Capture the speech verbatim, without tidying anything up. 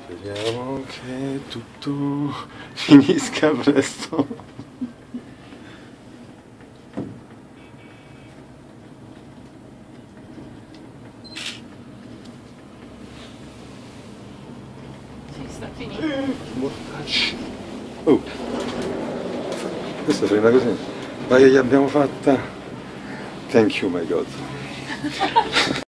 Speriamo che tutto finisca presto. Sì, sta finendo. Mortacci. Oh, questa frena così. Ma che gli abbiamo fatta? Thank you, my God.